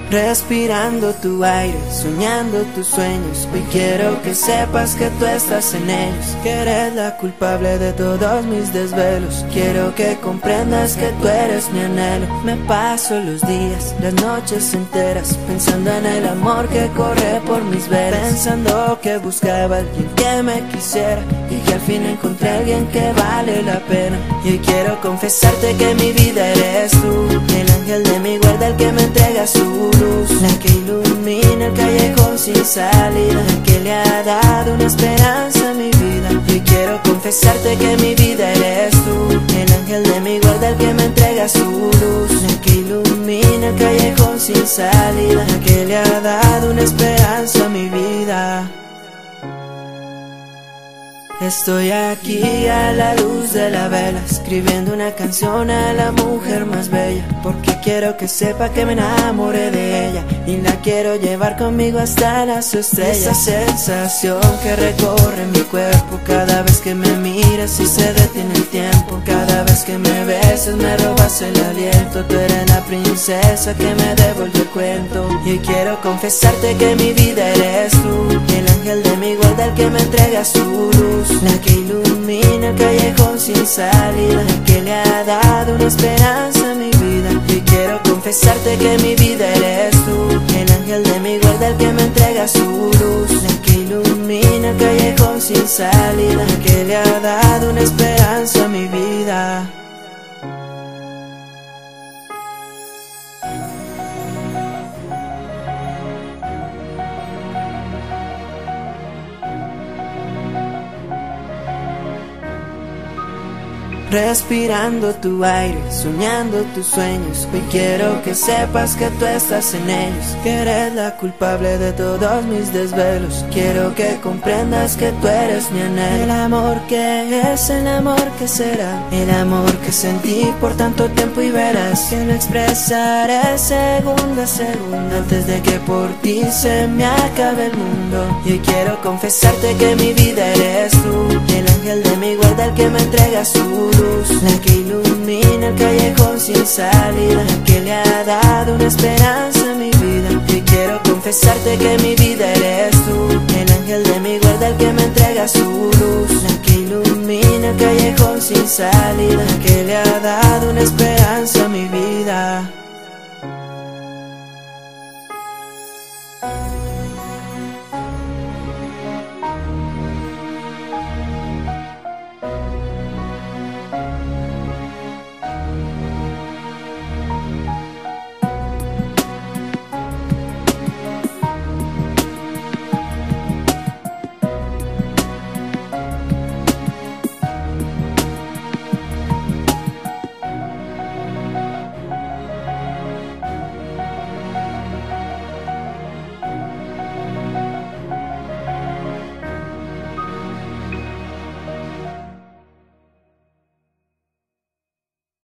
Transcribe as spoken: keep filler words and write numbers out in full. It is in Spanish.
Respirando tu aire, soñando tus sueños. Hoy quiero que sepas que tú estás en ellos, que eres la culpable de todos mis desvelos. Quiero que comprendas que tú eres mi anhelo. Me paso los días, las noches enteras, pensando en el amor que corre por mis venas, pensando que buscaba a alguien que me quisiera y que al fin encontré a alguien que vale la pena. Y hoy quiero confesarte que mi vida eres tú, el ángel de mi guarda, el que me entrega su luz, la que ilumina el callejón sin salida, la que le ha dado una esperanza a mi vida. Y hoy quiero confesarte que mi vida eres tú, el ángel de mi guarda, el que me entrega su luz, la que ilumina el callejón sin salida, la que le ha dado una esperanza a mi vida. Estoy aquí a la luz de la vela, escribiendo una canción a la mujer más bella, porque quiero que sepa que me enamoré de ella y la quiero llevar conmigo hasta las estrellas. Esa sensación que recorre mi cuerpo cada vez que me miras y se detiene el tiempo, cada vez que me besas me robas el aliento. Tú eres la princesa que me devolvió el cuento. Y hoy quiero confesarte que mi vida eres tú, el ángel de mi guarda, el que me entrega su luz, la que ilumina el callejón sin salida, la que le ha dado una esperanza a mi vida. Y quiero confesarte que mi vida eres tú, el ángel de mi guarda, el que me entrega su luz, la que ilumina el callejón sin salida, la que le ha dado una esperanza a mi vida. Respirando tu aire, soñando tus sueños. Hoy quiero que sepas que tú estás en ellos, que eres la culpable de todos mis desvelos. Quiero que comprendas que tú eres mi anhelo. El amor que es, el amor que será, el amor que sentí por tanto tiempo y verás que lo expresaré segundo a segundo, antes de que por ti se me acabe el mundo. Y hoy quiero confesarte que mi vida eres tú, el ángel de mi guarda, el que me entrega su luz, la que ilumina el callejón sin salida, la que le ha dado una esperanza a mi vida. Y quiero confesarte que mi vida eres tú, el ángel de mi guarda, el que me entrega su luz, la que ilumina el callejón sin salida, la que le ha dado una esperanza a mi vida.